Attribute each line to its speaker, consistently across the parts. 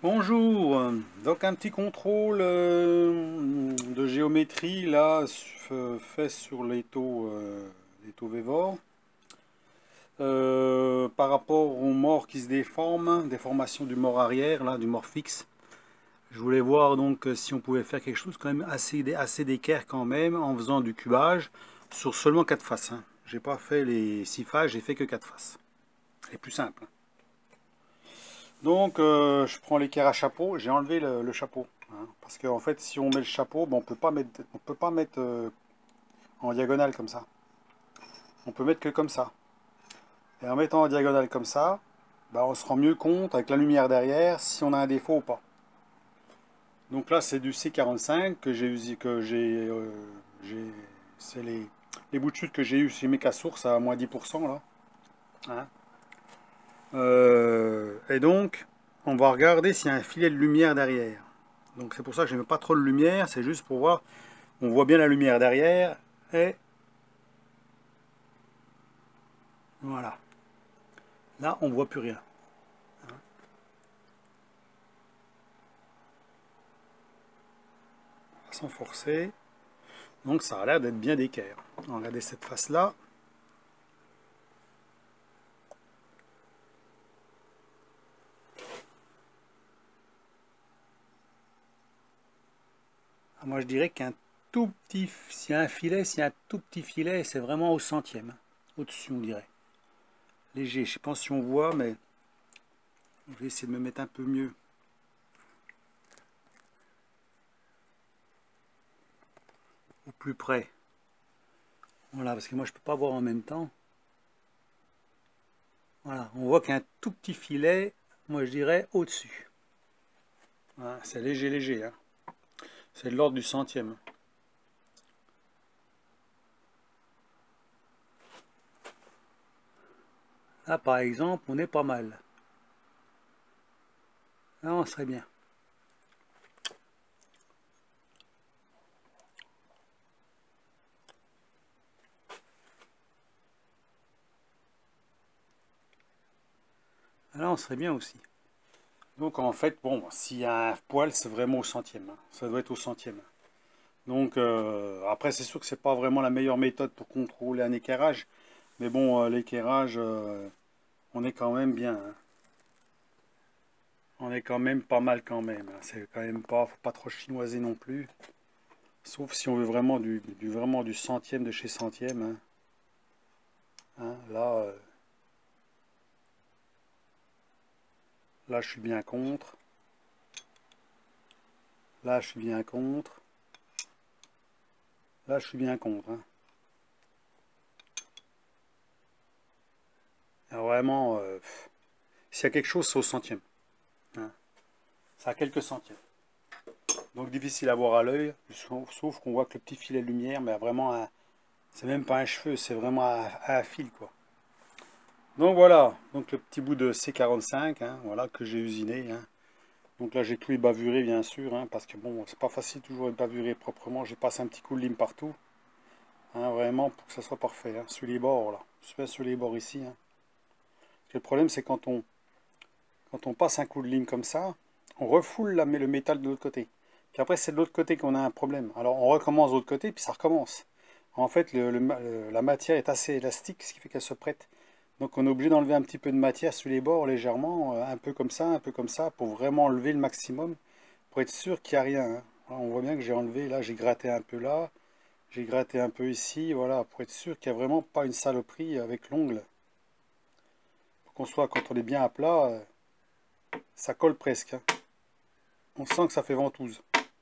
Speaker 1: Bonjour, donc un petit contrôle de géométrie là fait sur l'étau Vévor par rapport au mort qui se déforme, déformation du mort arrière là, du mort fixe. Je voulais voir donc si on pouvait faire quelque chose quand même assez d'équerre quand même en faisant du cubage sur seulement 4 faces. Hein. J'ai pas fait les 6 faces, j'ai fait que 4 faces. C'est plus simple. Donc je prends l'équerre à chapeau, j'ai enlevé le chapeau. Hein, parce qu'en fait si on met le chapeau, ben, on peut pas mettre en diagonale comme ça. On peut mettre que comme ça. Et en mettant en diagonale comme ça, ben, on se rend mieux compte avec la lumière derrière si on a un défaut ou pas. Donc là c'est du C45 que j'ai usé, c'est les bouts de chute que j'ai eu chez Mecasource à moins 10% là. Hein. Et donc on va regarder s'il y a un filet de lumière derrière. Donc c'est pour ça que je ne mets pas trop de lumière, c'est juste pour voir, on voit bien la lumière derrière, et voilà. Là, on ne voit plus rien. Sans forcer. Donc ça a l'air d'être bien d'équerre. Regardez cette face-là. Moi je dirais qu'un tout petit, s'il y a un filet, s'il y a un tout petit filet, c'est vraiment au centième. Au-dessus, on dirait. Léger, je ne sais pas si on voit, mais je vais essayer de me mettre un peu mieux. Au plus près. Voilà, parce que moi je ne peux pas voir en même temps. Voilà, on voit qu'un tout petit filet, moi je dirais au-dessus. Voilà, c'est léger, léger. Hein. C'est de l'ordre du centième. Là par exemple, on est pas mal. Là on serait bien. Là on serait bien aussi. Donc en fait, bon, s'il y a un poil, c'est vraiment au centième. Hein. Ça doit être au centième. Donc après, c'est sûr que c'est pas vraiment la meilleure méthode pour contrôler un équerrage. Mais bon, l'équerrage, on est quand même bien. Hein. On est quand même pas mal quand même. Hein. C'est quand même pas, faut pas trop chinoiser non plus. Sauf si on veut vraiment vraiment du centième de chez centième. Hein. Hein, là, je suis bien contre. Là, je suis bien contre. Là, je suis bien contre. Hein. Alors, vraiment, s'il y a quelque chose, c'est au centième. Hein. Ça a quelques centièmes. Donc difficile à voir à l'œil, sauf qu'on voit que le petit filet de lumière, mais vraiment, c'est même pas un cheveu, c'est vraiment à un fil, quoi. Donc voilà, donc le petit bout de C45, hein, voilà, que j'ai usiné. Hein. Donc là, j'ai tout ébavuré, bien sûr, hein, parce que bon, c'est pas facile toujours ébavurer proprement. J'ai passé un petit coup de lime partout, hein, vraiment, pour que ça soit parfait, hein, sur les bords, là. Sur les bords ici. Hein. Parce que le problème, c'est quand on passe un coup de lime comme ça, on refoule le métal de l'autre côté. Puis après, c'est de l'autre côté qu'on a un problème. Alors on recommence de l'autre côté, puis ça recommence. En fait, la matière est assez élastique, ce qui fait qu'elle se prête. Donc on est obligé d'enlever un petit peu de matière sur les bords légèrement, un peu comme ça, pour vraiment enlever le maximum, pour être sûr qu'il n'y a rien. Hein. Voilà, on voit bien que j'ai enlevé, là j'ai gratté un peu là, j'ai gratté un peu ici, voilà, pour être sûr qu'il n'y a vraiment pas une saloperie avec l'ongle. Pour qu'on soit, quand on est bien à plat, ça colle presque. Hein. On sent que ça fait ventouse.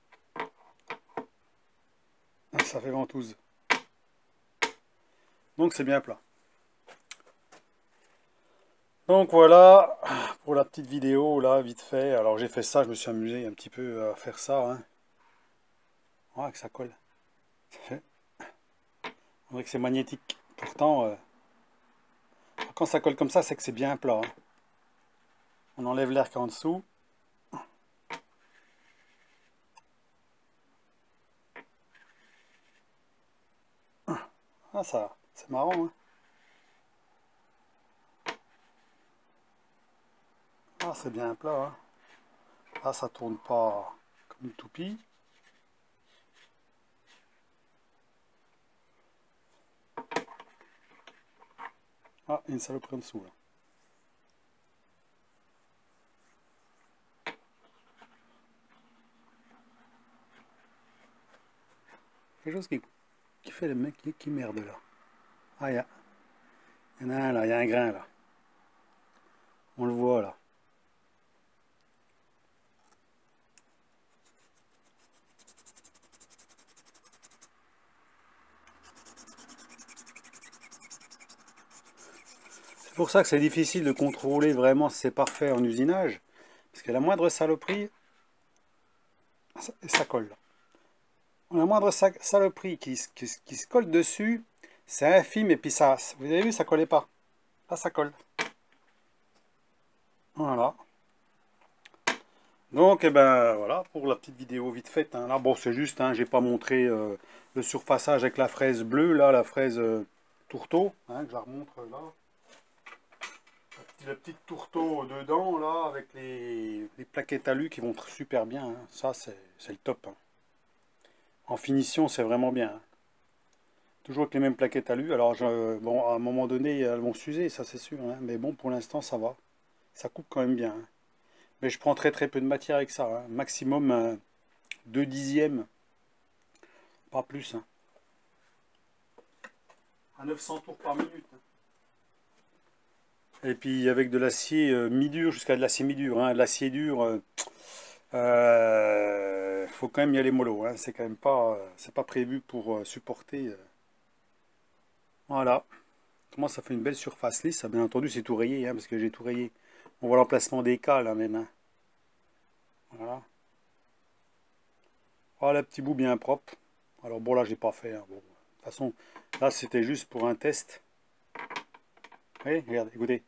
Speaker 1: Ça fait ventouse. Donc c'est bien plat. Donc voilà pour la petite vidéo là, vite fait. Alors j'ai fait ça, je me suis amusé un petit peu à faire ça. Hein. Voilà que ça colle. On dirait que c'est magnétique. Pourtant, quand ça colle comme ça, c'est que c'est bien plat. Hein. On enlève l'air qu'il y a en dessous. Ah ça, c'est marrant. Hein. Ah c'est bien plat. Hein. Là, ça tourne pas comme une toupie. Ah, il y a une saloperie en dessous là. Quelque chose qui fait le mec qui merde là. Ah, il y en a un là, il y a un grain là. On le voit là. C'est pour ça que c'est difficile de contrôler vraiment si c'est parfait en usinage. Parce que la moindre saloperie, ça colle là. La moindre saloperie qui se colle dessus, c'est infime et puis ça, vous avez vu, ça collait pas. Là, ça colle. Voilà. Donc, eh ben, voilà, pour la petite vidéo vite faite. Hein. Là, bon, c'est juste, hein, j'ai pas montré le surfaçage avec la fraise bleue, là, la fraise tourteau, hein, que je la remontre là. Le petit tourteau dedans, là, avec les plaquettes alu qui vont super bien. Hein. Ça, c'est le top. Hein. En finition, c'est vraiment bien. Hein. Toujours avec les mêmes plaquettes alu. Alors, bon, à un moment donné, elles vont s'user, ça c'est sûr. Hein. Mais bon, pour l'instant, ça va. Ça coupe quand même bien. Hein. Mais je prends très peu de matière avec ça. Hein. Maximum 2 dixièmes. Pas plus. Hein. À 900 tours par minute. Hein. Et puis avec de l'acier mi-dur jusqu'à de l'acier mi-dur. Hein. De l'acier dur, faut quand même y aller mollo. Hein. C'est quand même pas, c'est pas prévu pour supporter. Voilà. Comment ça fait une belle surface lisse. Bien entendu, c'est tout rayé, hein, parce que j'ai tout rayé. On voit l'emplacement des cales là même. Hein. Voilà. Voilà, le petit bout bien propre. Alors bon, là, j'ai pas fait. Hein. Bon. De toute façon, là, c'était juste pour un test. Oui, regarde, écoutez.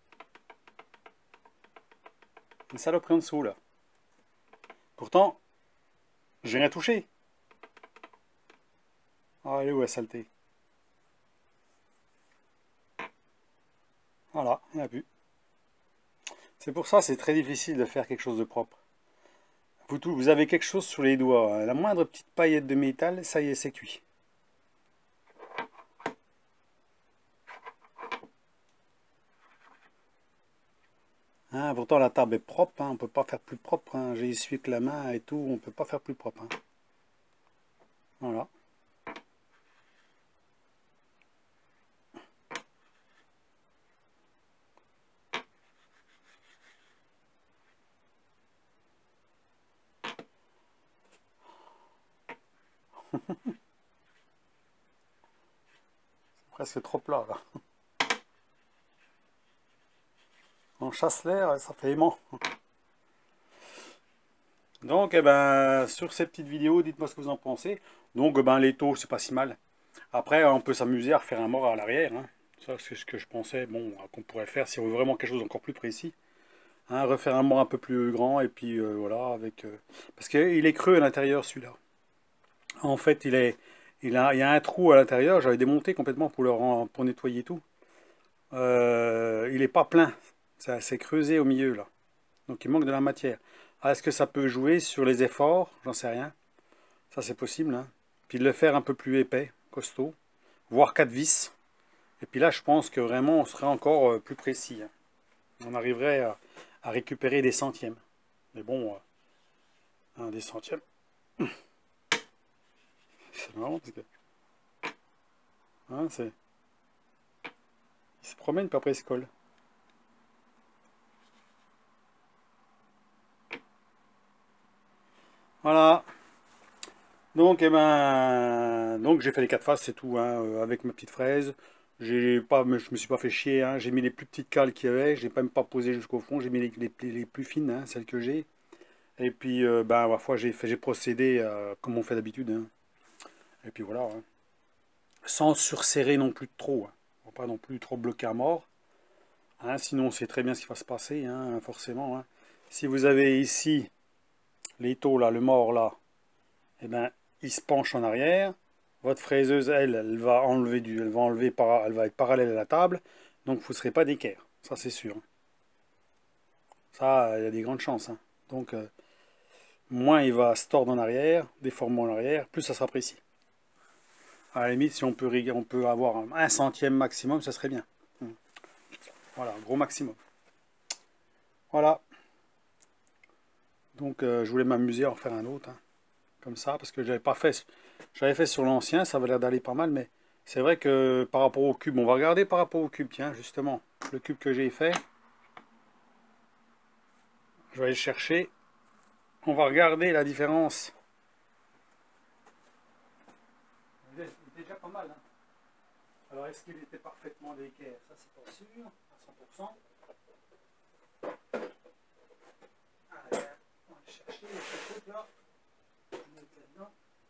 Speaker 1: Une saloperie en dessous, là. Pourtant, j'ai rien touché. Ah, elle est où la saleté? Voilà, il n'y en a plus. C'est pour ça c'est très difficile de faire quelque chose de propre. Vous avez quelque chose sur les doigts. Hein. La moindre petite paillette de métal, ça y est, c'est cuit. Hein, pourtant la table est propre, hein, on ne peut pas faire plus propre. Hein. J'ai essuyé que la main et tout, on ne peut pas faire plus propre. Hein. Voilà. Presque trop plat là. On chasse l'air, ça fait aimant. Donc, eh ben, sur ces petites vidéos, dites-moi ce que vous en pensez. Donc, ben, les taux, c'est pas si mal. Après, on peut s'amuser à refaire un mort à l'arrière. Hein. Ça, c'est ce que je pensais, bon, qu'on pourrait faire si on veut vraiment quelque chose d'encore plus précis. Hein, refaire un mort un peu plus grand, et puis voilà, avec... parce qu'il est creux à l'intérieur, celui-là. En fait, il y a un trou à l'intérieur, j'avais démonté complètement pour nettoyer tout. Il n'est pas plein, ça s'est creusé au milieu, là. Donc il manque de la matière. Ah, est-ce que ça peut jouer sur les efforts? J'en sais rien. Ça, c'est possible. Hein. Puis de le faire un peu plus épais, costaud, voire 4 vis. Et puis là, je pense que vraiment, on serait encore plus précis. Hein. On arriverait à récupérer des centièmes. Mais bon, des centièmes. C'est marrant parce que... Hein, il se promène, puis après il se colle. Voilà. Donc, eh ben, donc j'ai fait les 4 faces, c'est tout, hein, avec ma petite fraise. Je me suis pas fait chier, hein, j'ai mis les plus petites cales qu'il y avait, j'ai même pas posé jusqu'au fond, j'ai mis les plus fines, hein, celles que j'ai. Et puis, ben, parfois j'ai procédé comme on fait d'habitude. Hein. Et puis voilà, hein. Sans surserrer non plus trop. Hein. On va pas non plus trop bloquer à mort. Hein, sinon, on sait très bien ce qui va se passer, hein, forcément. Hein. Si vous avez ici l'étau là, le mort là, eh ben, il se penche en arrière. Votre fraiseuse, elle va enlever elle va être parallèle à la table. Donc, vous ne serez pas d'équerre. Ça, c'est sûr. Ça, il y a des grandes chances. Hein. Donc, moins il va se tordre en arrière, déformer en arrière, plus ça sera précis. À la limite, si on peut avoir un centième maximum, ça serait bien. Voilà, gros maximum. Voilà. Donc je voulais m'amuser à en faire un autre, hein, comme ça, parce que j'avais pas fait. J'avais fait sur l'ancien, ça avait l'air d'aller pas mal, mais c'est vrai que par rapport au cube, on va regarder par rapport au cube, tiens, justement, le cube que j'ai fait. Je vais aller le chercher. On va regarder la différence. Il était déjà pas mal, hein. Alors, est-ce qu'il était parfaitement d'équerre? Ça, c'est pas sûr, à 100%. Allez, on va aller chercher ce truc-là. On va mettre là-dedans.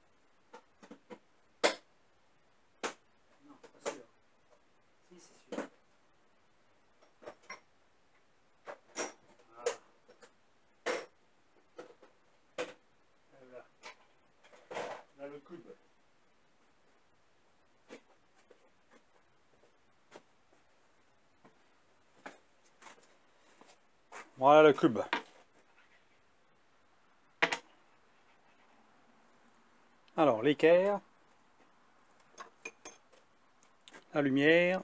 Speaker 1: Non, pas sûr. Si, c'est sûr. Voilà. Là, là, le cube. Voilà le cube. Alors, l'équerre, la lumière,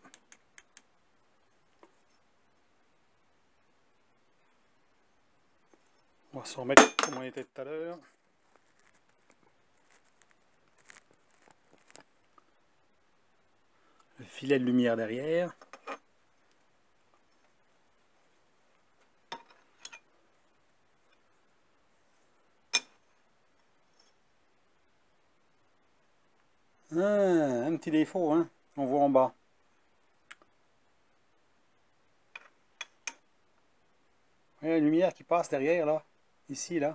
Speaker 1: on va se remettre comme on était tout à l'heure. Le filet de lumière derrière. Ah, un petit défaut, hein, on voit en bas. Vous voyez la lumière qui passe derrière, là, ici, là.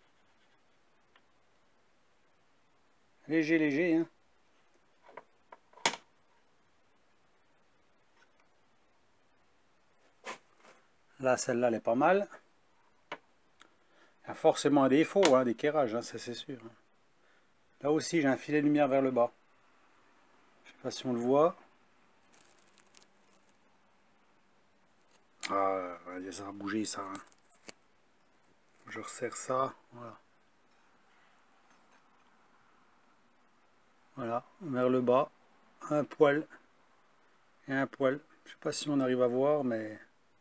Speaker 1: Léger, léger, hein. Là, celle-là, elle est pas mal. Il y a forcément un défaut, hein, d'éclairage, hein, ça c'est sûr. Là aussi, j'ai un filet de lumière vers le bas. Je sais pas si on le voit. Ah, ça a bougé, ça. Hein. Je resserre ça, voilà. Voilà, vers le bas, un poil et un poil. Je sais pas si on arrive à voir, mais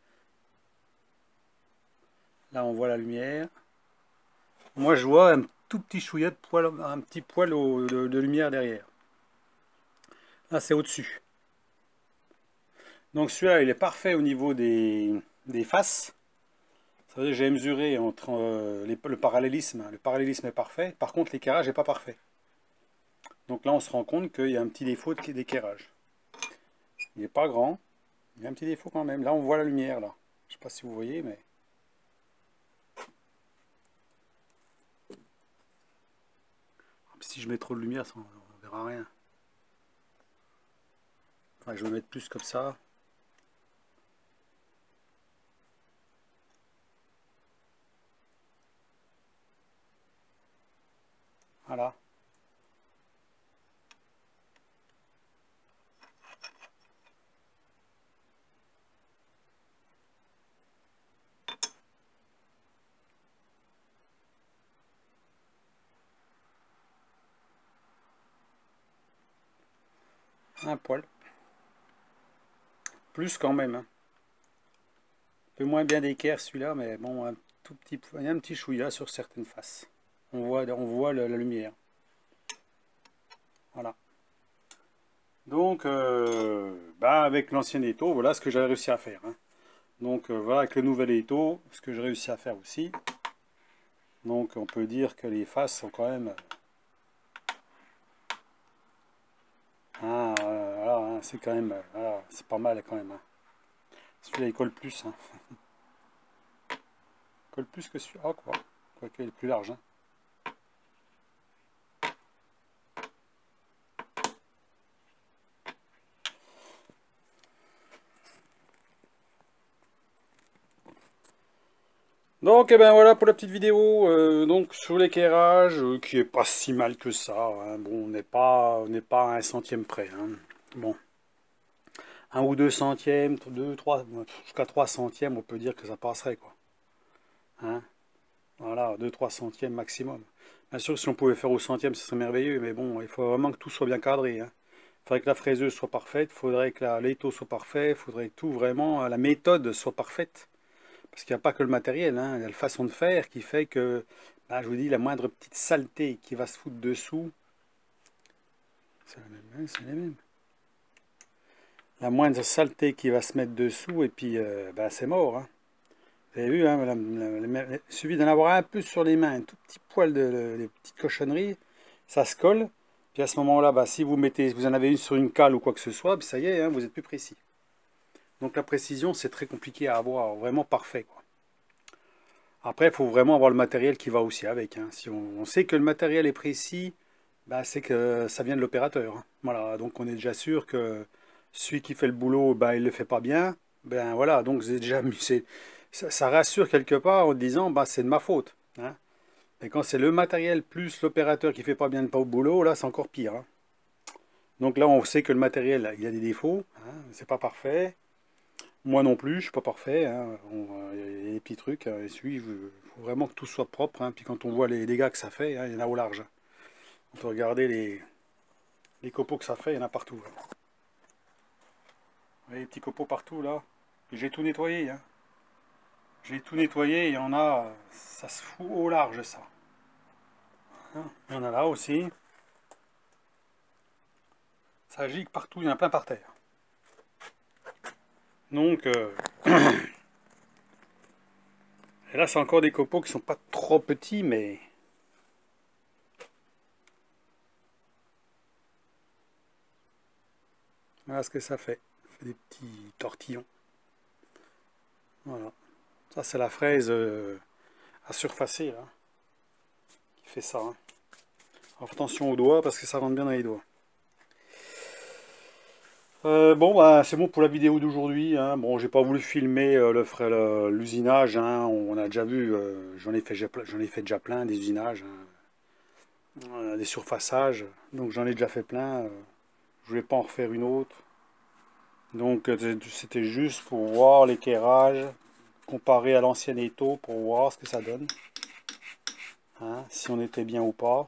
Speaker 1: là on voit la lumière. Moi je vois un tout petit chouillet de poil, un petit poil de lumière derrière. Là c'est au-dessus. Donc celui-là il est parfait au niveau des faces. Ça veut dire que j'ai mesuré entre le parallélisme. Le parallélisme est parfait. Par contre l'éclairage n'est pas parfait. Donc là on se rend compte qu'il y a un petit défaut d'éclairage. Il n'est pas grand. Il y a un petit défaut quand même. Là on voit la lumière là. Je sais pas si vous voyez mais... Si je mets trop de lumière, on verra rien. Enfin, je vais mettre plus comme ça. Voilà. Un poil. Plus quand même. Hein. Un peu moins bien d'équerre celui-là, mais bon, un tout petit, il y a un petit chouïa sur certaines faces. On voit la lumière. Voilà. Donc, avec l'ancien étau, voilà ce que j'avais réussi à faire. Hein. Donc, voilà avec le nouvel étau, ce que j'ai réussi à faire aussi. Donc, on peut dire que les faces sont quand même... voilà, hein, c'est quand même... voilà, c'est pas mal quand même. Hein. Celui-là, il colle plus. Hein. Il colle plus que celui-là. Ah, quoi. Quoique, il est plus large. Hein. Donc, et ben voilà pour la petite vidéo. Donc, sur l'éclairage, qui est pas si mal que ça. Hein. Bon, on n'est pas à un centième près. Hein. Bon. Un ou deux centièmes, jusqu'à 3 centièmes, on peut dire que ça passerait, quoi. Hein. Voilà, voilà, 2-3 centièmes maximum. Bien sûr, si on pouvait faire au centième, ce serait merveilleux, mais bon, il faut vraiment que tout soit bien cadré, hein. Il faudrait que la fraiseuse soit parfaite, il faudrait que l'étau soit parfait, il faudrait que tout vraiment, la méthode soit parfaite. Parce qu'il n'y a pas que le matériel, hein, il y a la façon de faire qui fait que, bah, je vous dis, la moindre petite saleté qui va se foutre dessous, c'est la même, hein, c'est la même. La moindre saleté qui va se mettre dessous, et puis bah, c'est mort, hein. Vous avez vu, hein, il suffit d'en avoir un peu sur les mains, un tout petit poil de petites cochonneries, ça se colle. Puis à ce moment-là, bah, si vous mettez, vous en avez une sur une cale ou quoi que ce soit, puis ça y est, hein, vous êtes plus précis. Donc la précision, c'est très compliqué à avoir, vraiment parfait, quoi. Après, il faut vraiment avoir le matériel qui va aussi avec, hein. Si on sait que le matériel est précis, bah, c'est que ça vient de l'opérateur, hein. Voilà, donc on est déjà sûr que celui qui fait le boulot, bah, il ne le fait pas bien. Ben voilà, donc c'est déjà, ça rassure quelque part en disant, bah, c'est de ma faute, hein. Et quand c'est le matériel plus l'opérateur qui fait pas bien le boulot, là c'est encore pire, hein. Donc là on sait que le matériel, il a des défauts, hein, c'est pas parfait. Moi non plus, je suis pas parfait, hein. Il y a des petits trucs, hein, et il faut vraiment que tout soit propre, hein. Puis quand on voit les dégâts que ça fait, hein, il y en a au large, hein. On peut regarder les copeaux que ça fait, il y en a partout, hein. Vous voyez les petits copeaux partout là. J'ai tout nettoyé, hein. J'ai tout nettoyé, il y en a, ça se fout au large ça, hein. Il y en a là aussi. Ça gicle partout, il y en a plein par terre. Donc, et là c'est encore des copeaux qui sont pas trop petits, mais voilà ce que ça fait. Ça fait des petits tortillons. Voilà. Ça c'est la fraise à surfacer là, qui fait ça, hein. Alors, attention aux doigts parce que ça rentre bien dans les doigts. Bon, bah, c'est bon pour la vidéo d'aujourd'hui, hein. Bon, j'ai pas voulu filmer l'usinage, hein. On a déjà vu, j'en ai fait déjà plein des usinages, hein. Des surfaçages, donc j'en ai déjà fait plein. Je voulais pas en refaire une autre. Donc c'était juste pour voir l'équerrage, comparer à l'ancien étau pour voir ce que ça donne, hein, si on était bien ou pas.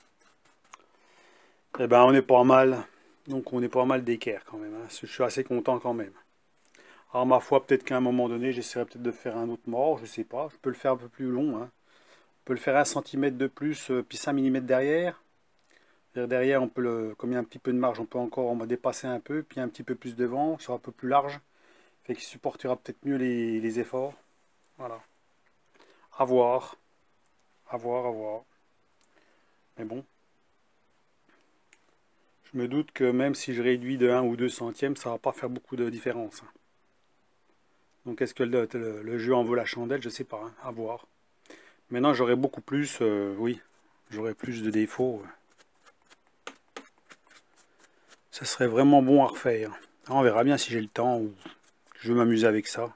Speaker 1: Eh ben on est pas mal. Donc on est pas mal d'équerre quand même, hein. Je suis assez content quand même. Alors ma foi, peut-être qu'à un moment donné, j'essaierai peut-être de faire un autre mort, je sais pas. Je peux le faire un peu plus long, hein. On peut le faire 1 cm de plus, puis 5 mm derrière. Derrière, on peut comme il y a un petit peu de marge, on peut encore en dépasser un peu, puis un petit peu plus devant, sera un peu plus large. Fait qu'il supportera peut-être mieux les efforts. Voilà. À voir. À voir, à voir. Mais bon. Je me doute que même si je réduis de 1 ou 2 centièmes, ça va pas faire beaucoup de différence, hein. Donc est-ce que le jeu en vaut la chandelle? Je sais pas, hein, à voir. Maintenant j'aurai beaucoup plus, oui, j'aurai plus de défauts. Ça serait vraiment bon à refaire. Alors, on verra bien si j'ai le temps ou je vais m'amuser avec ça.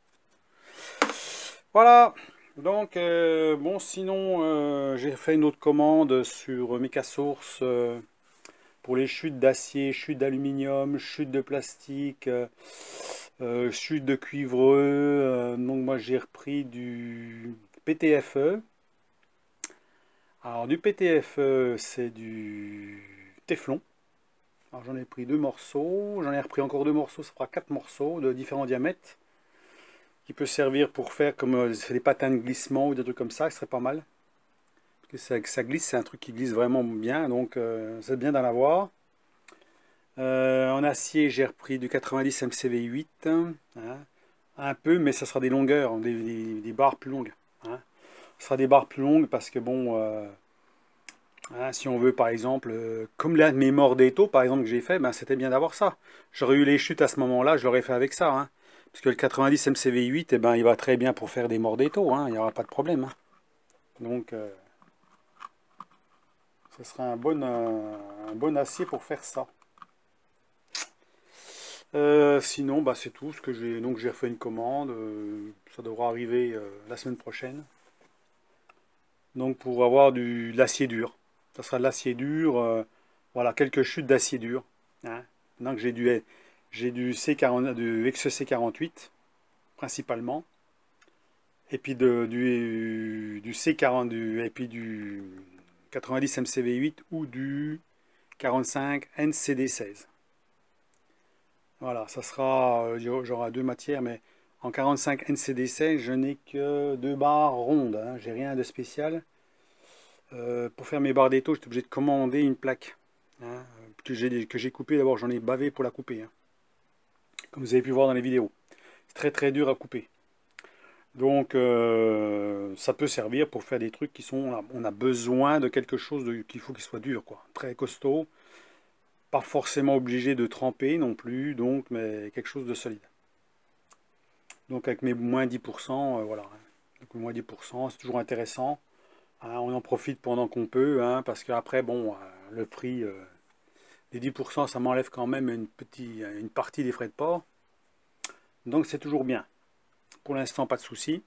Speaker 1: Voilà. Donc bon, sinon j'ai fait une autre commande sur Mecasource pour les chutes d'acier, chutes d'aluminium, chutes de plastique, chutes de cuivreux. Donc moi j'ai repris du PTFE. Alors du PTFE, c'est du téflon. Alors j'en ai pris 2 morceaux, j'en ai repris encore 2 morceaux, ça fera 4 morceaux de différents diamètres, qui peut servir pour faire comme des patins de glissement ou des trucs comme ça, ce serait pas mal. Parce que ça glisse, c'est un truc qui glisse vraiment bien, donc c'est bien d'en avoir. En acier, j'ai repris du 90 MCV 8, hein, un peu, mais ça sera des longueurs, des barres plus longues, hein. Ce sera des barres plus longues parce que bon, hein, si on veut par exemple, comme l'un de mes morts d'étau par exemple que j'ai fait, ben, c'était bien d'avoir ça. J'aurais eu les chutes à ce moment-là, je l'aurais fait avec ça, hein. Parce que le 90 MCV 8, eh ben, il va très bien pour faire des morts d'étau, hein, il n'y aura pas de problème, hein. Donc, ce sera un bon acier pour faire ça. Sinon, bah, c'est tout ce que j'ai. Donc j'ai refait une commande. Ça devra arriver la semaine prochaine. Donc pour avoir de l'acier dur. Ça sera de l'acier dur. Voilà, quelques chutes d'acier dur, hein. Donc j'ai du C40, du XC48 principalement. et puis du C40, et puis du 90 MCV8 ou du 45 NCD16. Voilà, ça sera, j'aurai deux matières, mais en 45 NCD16, je n'ai que deux barres rondes, hein, j'ai rien de spécial. Pour faire mes barres d'étau, j'étais obligé de commander une plaque, hein, que j'ai coupée. D'abord, j'en ai bavé pour la couper, hein, comme vous avez pu voir dans les vidéos. C'est très très dur à couper. Donc, ça peut servir pour faire des trucs qui sont... On a besoin de quelque chose qu'il faut qu'il soit dur, quoi. Très costaud. Pas forcément obligé de tremper non plus, donc, mais quelque chose de solide. Donc, avec mes moins 10%, voilà. Donc, moins 10%, c'est toujours intéressant. Hein, on en profite pendant qu'on peut, hein, parce qu'après, bon, le prix des 10%, ça m'enlève quand même une partie des frais de port. Donc, c'est toujours bien. Pour l'instant, pas de souci.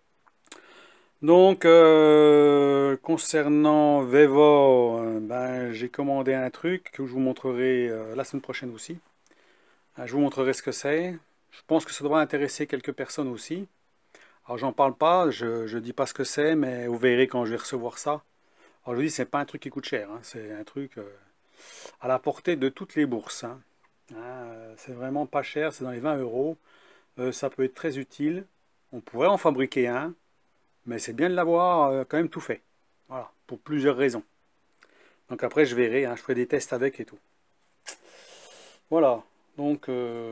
Speaker 1: Donc, concernant Vevor, ben, j'ai commandé un truc que je vous montrerai la semaine prochaine aussi. Je vous montrerai ce que c'est. Je pense que ça devrait intéresser quelques personnes aussi. Alors, j'en parle pas, je dis pas ce que c'est, mais vous verrez quand je vais recevoir ça. Alors, je vous dis, c'est pas un truc qui coûte cher, hein, c'est un truc à la portée de toutes les bourses, hein. C'est vraiment pas cher, c'est dans les 20 euros. Ça peut être très utile. On pourrait en fabriquer un. Mais c'est bien de l'avoir quand même tout fait. Voilà, pour plusieurs raisons. Donc après, je verrai, hein, je ferai des tests avec et tout. Voilà, donc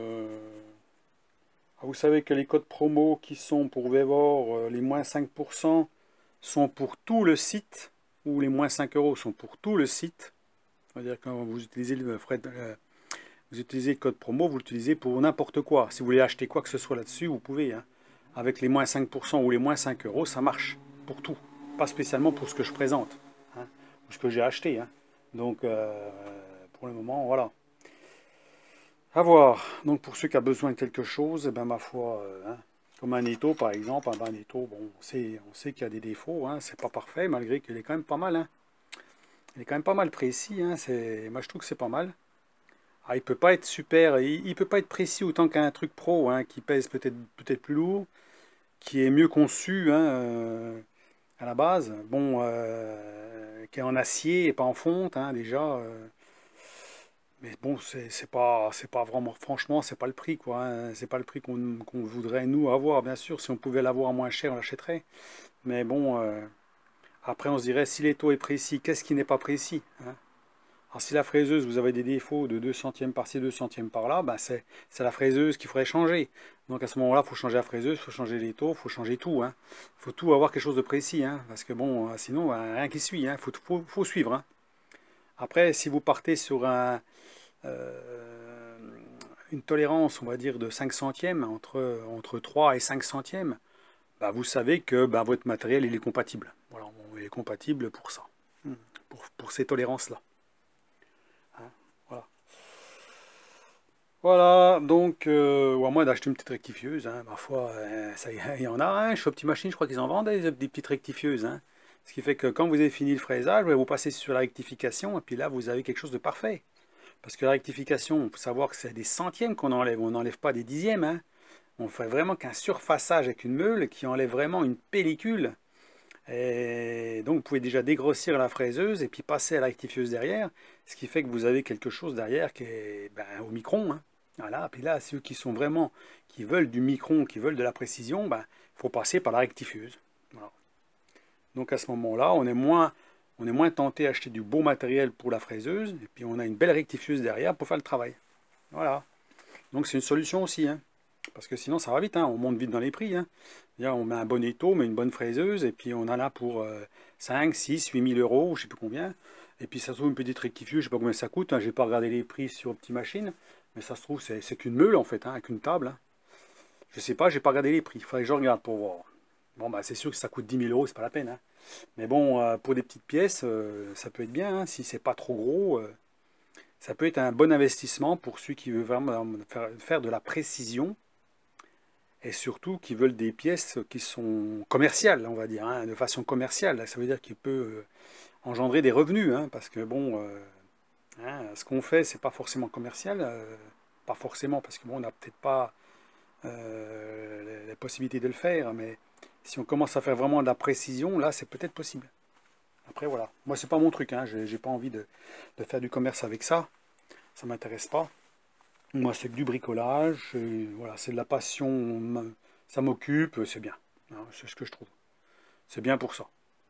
Speaker 1: vous savez que les codes promo qui sont pour Vevor, les moins 5% sont pour tout le site, ou les moins 5 euros sont pour tout le site. C'est-à-dire quand vous utilisez vous utilisez le code promo, vous l'utilisez pour n'importe quoi. Si vous voulez acheter quoi que ce soit là-dessus, vous pouvez, hein. Avec les moins 5% ou les moins 5 euros, ça marche pour tout. Pas spécialement pour ce que je présente, hein, ou ce que j'ai acheté, hein. Donc, pour le moment, voilà. À voir. Donc, pour ceux qui ont besoin de quelque chose, eh ben, ma foi, hein, comme un étau, par exemple, un étau, bon, on sait qu'il y a des défauts, hein, c'est pas parfait, malgré qu'il est quand même pas mal, hein. Il est quand même pas mal précis, hein, moi, je trouve que c'est pas mal. Ah, il peut pas être super, il peut pas être précis autant qu'un truc pro, hein, qui pèse peut-être plus lourd, qui est mieux conçu, hein, à la base. Bon, qui est en acier et pas en fonte, hein, déjà. Mais bon, c'est pas vraiment, franchement, c'est pas le prix, quoi, hein. C'est pas le prix qu'on voudrait nous avoir, bien sûr. Si on pouvait l'avoir à moins cher, on l'achèterait. Mais bon, après, on se dirait, si l'étau est précis, qu'est-ce qui n'est pas précis, hein? Alors si la fraiseuse, vous avez des défauts de 2 centièmes par-ci, 2 centièmes par-là, ben c'est la fraiseuse qu'il faudrait changer. Donc à ce moment-là, il faut changer la fraiseuse, il faut changer les taux, il faut changer tout, hein. Il faut tout avoir quelque chose de précis, hein, parce que bon, sinon, rien qui suit, hein. Faut suivre, hein. Après, si vous partez sur euh, une tolérance, on va dire, de 5 centièmes, entre 3 et 5 centièmes, bah, vous savez que bah, votre matériel il est compatible. Voilà, il est compatible pour ça, pour ces tolérances-là, hein. Voilà. Voilà, donc, ou à moins d'acheter une petite rectifieuse, hein, parfois, ça, il y en a, hein, chez Optimachine, je crois qu'ils en vendent des petites rectifieuses, hein. Ce qui fait que quand vous avez fini le fraisage, vous passez sur la rectification, et puis là, vous avez quelque chose de parfait. Parce que la rectification, il faut savoir que c'est des centièmes qu'on enlève, on n'enlève pas des dixièmes, hein. On fait vraiment qu'un surfaçage avec une meule qui enlève vraiment une pellicule. Et donc, vous pouvez déjà dégrossir la fraiseuse et puis passer à la rectifieuse derrière, ce qui fait que vous avez quelque chose derrière qui est ben, au micron, hein. Voilà, puis là, ceux qui sont vraiment, qui veulent du micron, qui veulent de la précision, ben, il faut passer par la rectifieuse. Voilà. Donc à ce moment-là, on est moins tenté d'acheter du beau matériel pour la fraiseuse, et puis on a une belle rectifieuse derrière pour faire le travail. Voilà. Donc c'est une solution aussi, hein. Parce que sinon ça va vite, hein, on monte vite dans les prix, hein. On met un bon étau, on met une bonne fraiseuse, et puis on en a pour 5, 6, 8 000 euros, je ne sais plus combien. Et puis ça se trouve une petite rectifieuse, je ne sais pas combien ça coûte, hein, je n'ai pas regardé les prix sur Optimachine, mais ça se trouve c'est qu'une meule en fait, hein, avec une table, hein. Je ne sais pas, j'ai pas regardé les prix, il faudrait que je regarde pour voir. Bon bah c'est sûr que ça coûte 10 000 euros, c'est pas la peine, hein. Mais bon, pour des petites pièces, ça peut être bien, hein, si c'est pas trop gros. Ça peut être un bon investissement pour ceux qui veulent vraiment faire de la précision et surtout qui veulent des pièces qui sont commerciales, on va dire, hein, de façon commerciale. Ça veut dire qu'il peut engendrer des revenus, hein, parce que bon, hein, ce qu'on fait, c'est pas forcément commercial, pas forcément parce que bon, on n'a peut-être pas la possibilité de le faire, mais Si on commence à faire vraiment de la précision, là, c'est peut-être possible. Après, voilà. Moi, c'est pas mon truc, hein. J'ai pas envie de faire du commerce avec ça. Ça m'intéresse pas. Moi, c'est que du bricolage. Et voilà, c'est de la passion. Ça m'occupe, c'est bien. Hein, c'est ce que je trouve. C'est bien pour ça.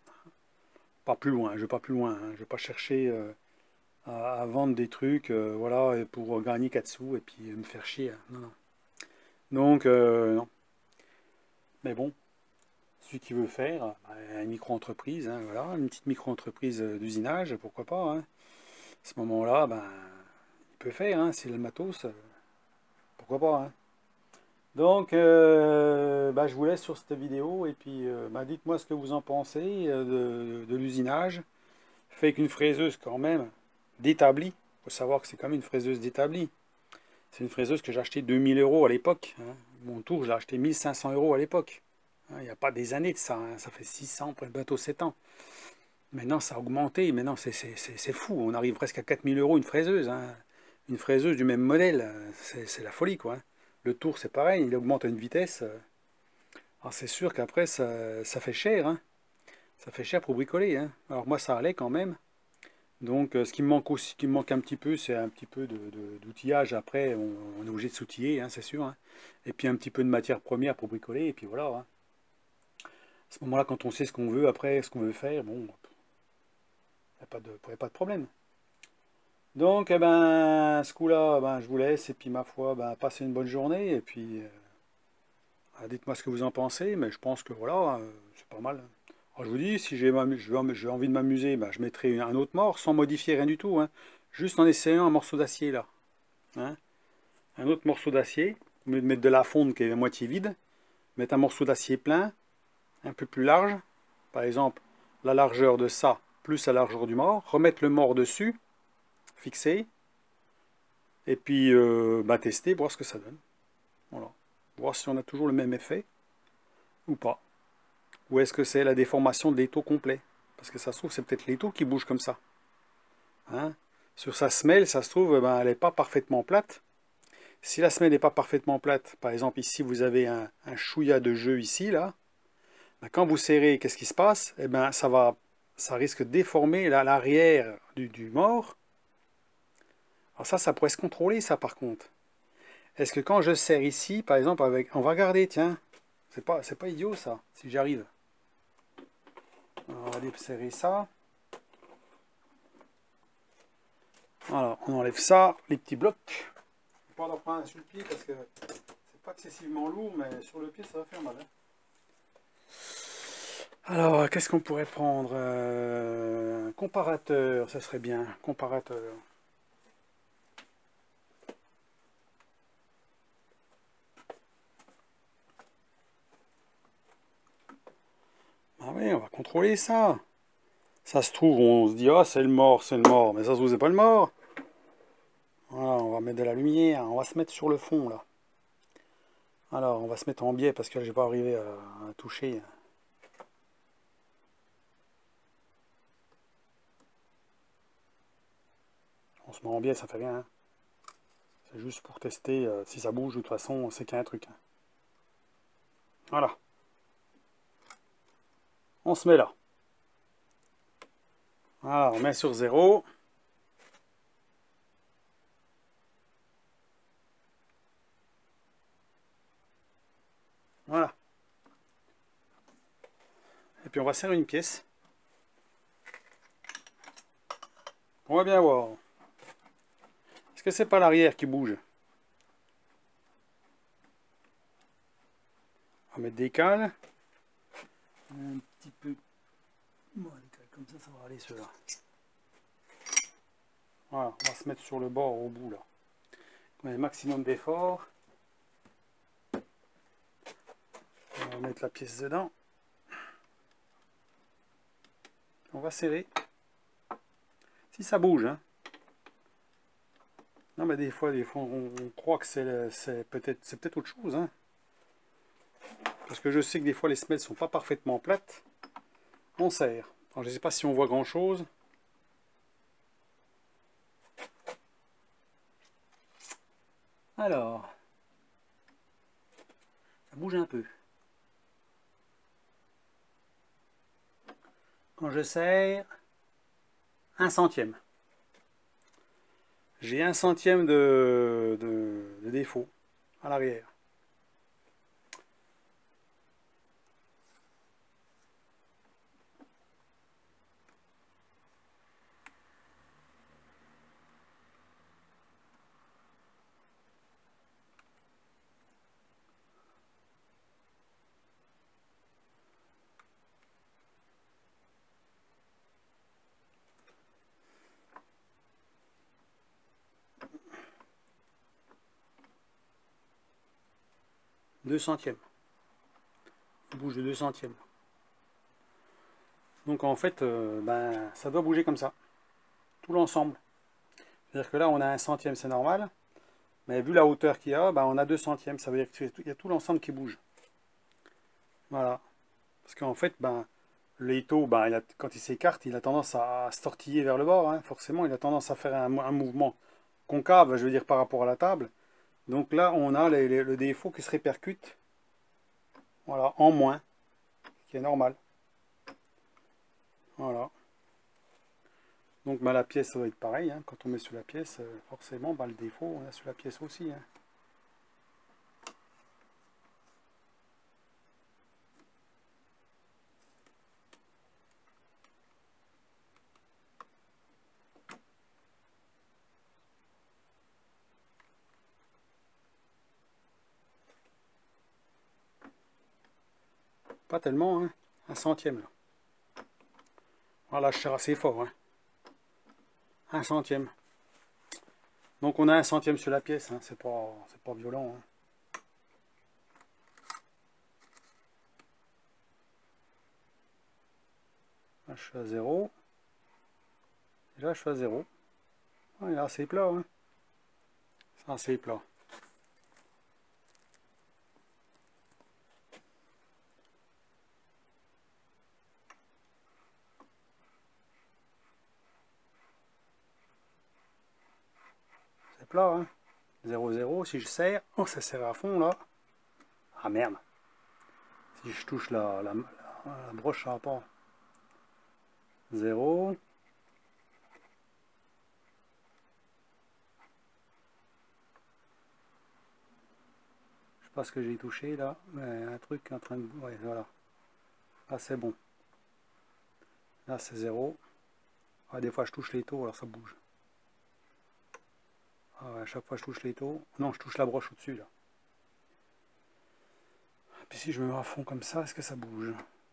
Speaker 1: Pas plus loin, je vais pas plus loin. Hein. Je vais pas chercher à vendre des trucs, voilà, et pour gagner 4 sous et puis me faire chier. Hein. Non, non. Donc, non. Mais bon, celui qui veut faire une micro-entreprise, hein, voilà, une petite micro-entreprise d'usinage, pourquoi pas. Hein. À ce moment-là, ben, il peut faire, hein, s'il a le matos, pourquoi pas. Hein. Donc, bah, je vous laisse sur cette vidéo et puis bah, dites-moi ce que vous en pensez de l'usinage. Fait avec une fraiseuse quand même d'établi. Il faut savoir que c'est quand même une fraiseuse d'établi. C'est une fraiseuse que j'ai acheté 2000 € à l'époque. Hein. Mon tour, je l'ai acheté 1500 € à l'époque. Hein, il n'y a pas des années de ça. Hein. Ça fait 600, bientôt 7 ans. Maintenant, ça a augmenté. Maintenant, c'est fou. On arrive presque à 4000 € une fraiseuse. Hein. Une fraiseuse du même modèle. C'est la folie, quoi. Hein. Le tour, c'est pareil. Il augmente à une vitesse. Alors, c'est sûr qu'après, ça fait cher. Hein. Ça fait cher pour bricoler. Hein. Alors, moi, ça allait quand même. Donc, ce qui me manque aussi, qui me manque un petit peu, c'est un petit peu d'outillage. Après, on est obligé de s'outiller, hein, c'est sûr. Hein. Et puis un petit peu de matière première pour bricoler, et puis voilà. Hein. À ce moment-là, quand on sait ce qu'on veut, après, ce qu'on veut faire, bon, il n'y a pas de problème. Donc, eh ben, ce coup-là, ben, je vous laisse, et puis ma foi, ben, passez une bonne journée, et puis dites-moi ce que vous en pensez, mais je pense que voilà, c'est pas mal. Alors, je vous dis, si j'ai envie de m'amuser, ben, je mettrai un autre mort, sans modifier rien du tout, hein. Juste en essayant un morceau d'acier là. Hein. Un autre morceau d'acier, au lieu de mettre de la fonte qui est à moitié vide, mettre un morceau d'acier plein, un peu plus large, par exemple la largeur de ça, plus la largeur du mort, remettre le mort dessus, fixer, et puis bah, tester, voir ce que ça donne. Voilà. Voir si on a toujours le même effet ou pas. Ou est-ce que c'est la déformation de l'étau complet? Parce que ça se trouve, c'est peut-être l'étau qui bouge comme ça. Hein. Sur sa semelle, ça se trouve, ben, elle n'est pas parfaitement plate. Si la semelle n'est pas parfaitement plate, par exemple ici vous avez un chouïa de jeu ici, là, ben, quand vous serrez, qu'est-ce qui se passe? Eh ben, ça risque de déformer l'arrière du mort. Alors ça pourrait se contrôler, ça par contre. Est-ce que quand je serre ici, par exemple, on va regarder, tiens, c'est pas idiot ça, si j'arrive. On va aller serrer ça. Alors, on enlève ça, les petits blocs. Pas d'en prendre un sur le pied parce que c'est pas excessivement lourd, mais sur le pied ça va faire mal. Hein. Alors, qu'est-ce qu'on pourrait prendre? Un comparateur, ça serait bien. Comparateur. Ah oui, on va contrôler ça. Ça se trouve, on se dit, ah, c'est le mort, mais ça se trouve, c'est pas le mort. Voilà, on va mettre de la lumière, on va se mettre sur le fond là. Alors, on va se mettre en biais parce que j'ai pas arrivé à toucher. On se met en biais, ça fait rien. Hein. C'est juste pour tester si ça bouge. De toute façon, c'est qu'il y a un truc. Hein. Voilà. On se met là. Voilà, on met sur 0. Voilà. Et puis on va serrer une pièce. On va bien voir. Est-ce que c'est pas l'arrière qui bouge? On va mettre des cales. Un petit peu. Bon, comme ça va aller ceux-là. Voilà, on va se mettre sur le bord au bout là. On a le maximum d'effort. On va mettre la pièce dedans. On va serrer. Si ça bouge, hein. Non, mais des fois on croit que c'est peut-être autre chose, hein. Parce que je sais que des fois les semelles sont pas parfaitement plates. On serre. Alors, je ne sais pas si on voit grand chose. Alors, ça bouge un peu. quand je serre 1 centième. J'ai 1 centième de défaut à l'arrière. Deux centièmes. Il bouge de 2 centièmes. Donc en fait, ben, ça doit bouger comme ça. Tout l'ensemble. C'est-à-dire que là, on a 1 centième, c'est normal. Mais vu la hauteur qu'il y a, ben, on a 2 centièmes. Ça veut dire qu'il y a tout l'ensemble qui bouge. Voilà. Parce qu'en fait, ben, l'étau, ben, quand il s'écarte, il a tendance à se tortiller vers le bord. Hein. Forcément, il a tendance à faire un mouvement concave, je veux dire, par rapport à la table. Donc là, on a le défaut qui se répercute, voilà, en moins, qui est normal. Voilà. Donc ben, la pièce, ça doit être pareil. Hein. Quand on met sur la pièce, forcément, ben, le défaut, on a sur la pièce aussi. Hein. Pas tellement, hein. 1 centième. Là. Voilà, je serre assez fort. Hein. 1 centième. Donc on a 1 centième sur la pièce, hein. C'est pas violent. Hein. Là, je suis à 0. Et là, je suis à 0. Ouais, là, c'est plat. Hein. Ça, c'est plat. C'est plat, hein. 0, 0. Si je serre, oh, ça serre à fond, là. Ah, merde. Si je touche la broche, ça va pas. 0. Je sais pas ce que j'ai touché là, mais un truc en train de... Ouais, voilà. Là c'est bon. Là c'est 0. Ah, des fois je touche les taux, alors ça bouge. Ah, ouais, à chaque fois je touche les taux. Non, je touche la broche au-dessus là. Et puis si je me mets à fond comme ça, est-ce que ça bouge?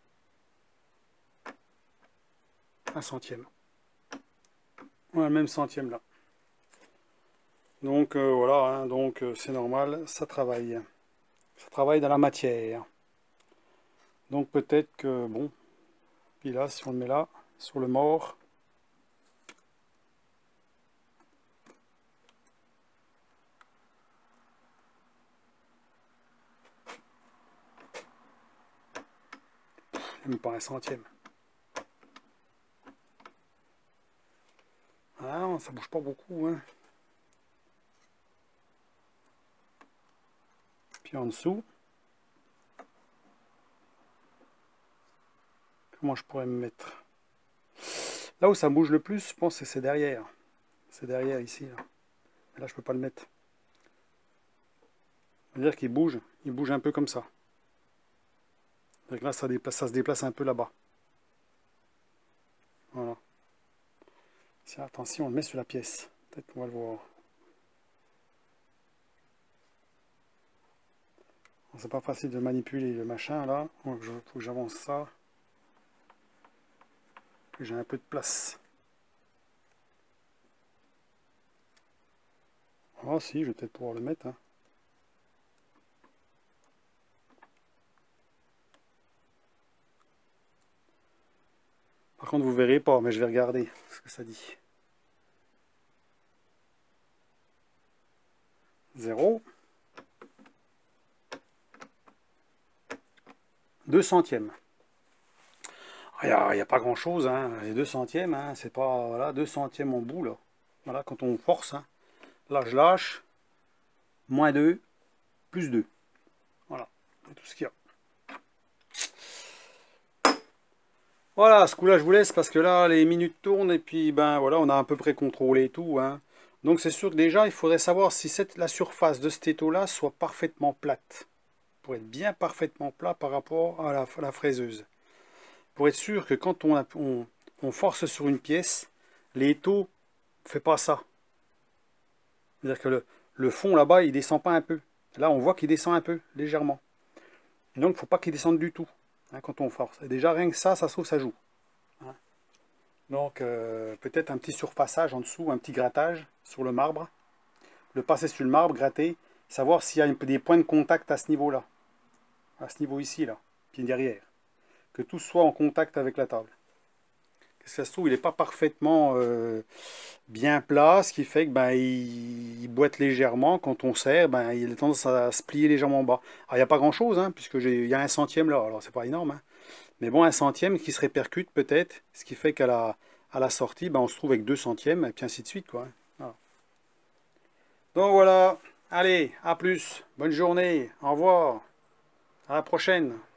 Speaker 1: 1 centième. Ouais, le même centième là. Donc voilà, hein, donc c'est normal, ça travaille. Ça travaille dans la matière. Donc peut-être que, bon, puis là, si on le met là, sur le mort, même pas 1 centième. Ah, ça bouge pas beaucoup, hein. Puis en dessous, comment je pourrais me mettre? Là où ça bouge le plus, je pense que c'est derrière. C'est derrière ici. Là, et là je peux pas le mettre. C'est-à-dire qu'il bouge, il bouge un peu comme ça. Donc là ça se déplace un peu là-bas. Voilà. Si, attention, on le met sur la pièce. Peut-être qu'on va le voir. C'est pas facile de manipuler le machin là. Donc il faut que j'avance ça. Que j'ai un peu de place. Ah si, je vais peut-être pouvoir le mettre. Hein. Par contre, vous verrez pas, mais je vais regarder ce que ça dit. 0. 2 centièmes. Il n'y a pas grand chose, hein. Les 2 centièmes, hein. C'est pas, voilà, 2 centièmes en bout, là. Voilà, quand on force, hein. Là, je lâche, moins 2, plus 2. Voilà, c'est tout ce qu'il y a. Voilà, ce coup-là, je vous laisse parce que là, les minutes tournent et puis, ben voilà, on a à peu près contrôlé tout, hein. Donc, c'est sûr que déjà, il faudrait savoir si la surface de cet étau-là soit parfaitement plate. Pour être bien parfaitement plat par rapport à la fraiseuse. Pour être sûr que quand on force sur une pièce, l'étau ne fait pas ça. C'est-à-dire que le fond là-bas, il descend pas un peu. Là, on voit qu'il descend un peu, légèrement. Et donc, il ne faut pas qu'il descende du tout, hein, quand on force. Et déjà, rien que ça se trouve, ça joue, hein. Donc, peut-être un petit surfaçage en dessous, un petit grattage sur le marbre. Le passer sur le marbre, gratter, savoir s'il y a des points de contact à ce niveau-là. À ce niveau ici, là, qui est derrière. Que tout soit en contact avec la table. Que ça se trouve, il n'est pas parfaitement bien plat, ce qui fait que ben, il boite légèrement. Quand on serre, ben, il a tendance à se plier légèrement en bas. Alors, il n'y a pas grand-chose, hein, puisque il y a un centième là, alors c'est pas énorme, hein. Mais bon, un centième qui se répercute peut-être, ce qui fait à la sortie, ben, on se trouve avec 2 centièmes, et puis ainsi de suite, quoi, hein. Voilà. Donc voilà, allez, à plus, bonne journée, au revoir, à la prochaine.